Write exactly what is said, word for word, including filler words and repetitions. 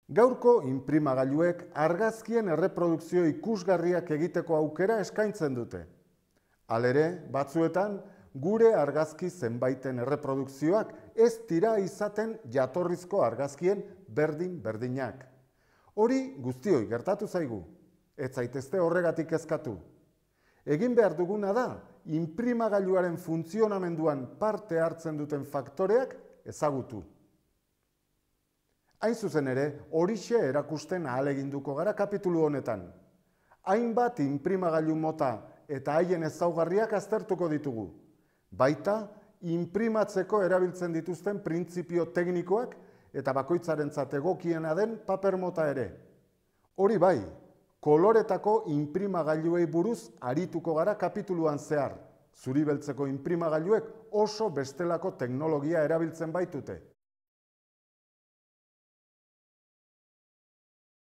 Gaurko inprimagailuek argazkien erreprodukzio ikusgarriak egiteko aukera eskaintzen dute. Halere, batzuetan, gure argazki zenbaiten erreprodukzioak ez dira izaten jatorrizko argazkien berdin-berdinak. Hori guztioi gertatu zaigu, ez zaitezte horregatik kezkatu. Egin behar duguna da, inprimagailuaren funtzionamenduan parte hartzen duten faktoreak ezagutu. Hain zuzen ere, horixe erakusten ahaleginduko gara kapitulu honetan. Hainbat inprimagailu mota eta haien ezaugarriak aztertuko ditugu. Baita, inprimatzeko erabiltzen dituzten printzipio teknikoak eta bakoitzarentzat egokiena den paper mota ere. Hori bai, koloretako inprimagailuei buruz arituko gara kapituluan zehar. Zuri beltzeko inprimagailuek oso bestelako teknologia erabiltzen baitute.